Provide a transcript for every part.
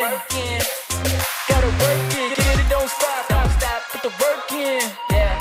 working. Gotta work it, get it, don't stop, don't stop, put the work in. Yeah,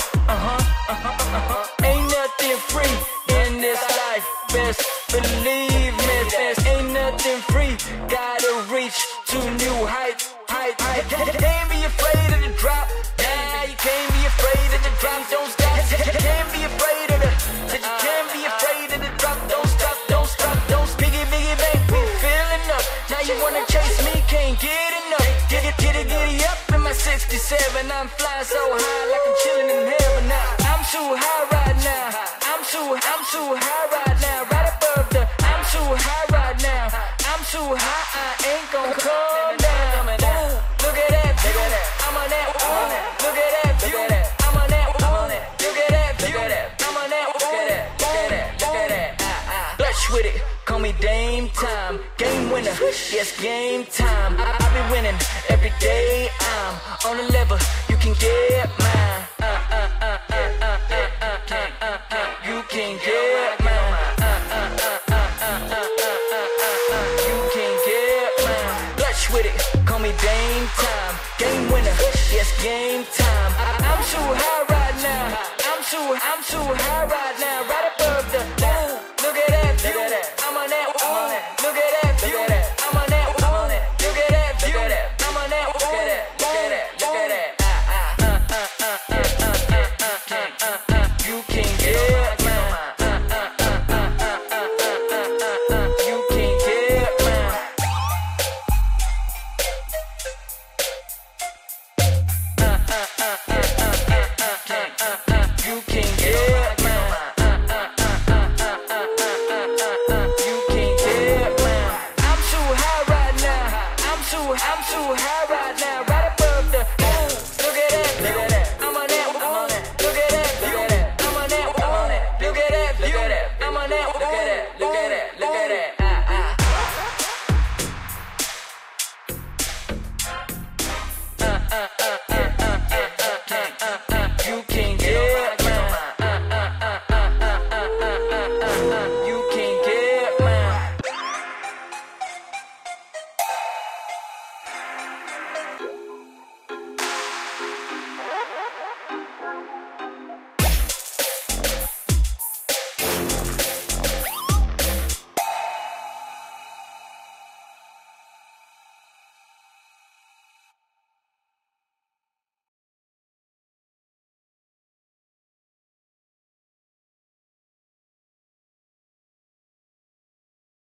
ain't nothing free in this life, best believe me. Ain't nothing free, gotta reach to new heights. Can't be afraid of the drop, yeah, you can't be afraid of the drop, don't stop. Can't be afraid of the, said you can't be afraid of the drop, don't stop, don't stop, don't stop. Biggie, biggie, bang, we feeling up, now you wanna chase me, can't get enough. Get up in my 67, I'm flying so high like I'm chilling in heaven now. I'm too high right now, I'm too high right now, right above the, I'm too high right now, I'm too high, I ain't gon' come down. Look at that view, I'm on that, look at that view, I'm on that, look at that view, I'm on that, look at that, Clutch with it, call me Dame Time, game winner, yes game time. I be winning every day, I'm on a level, you can get mine. You can get mine. You can get mine. Clutch with it, call me Dame Time, game winner, yes game time. I'm too high right now, I'm too high right now, right above the, look at that view, I'm on that, look at that view, I'm on that, look at that view, I'm on that, look at that, you can get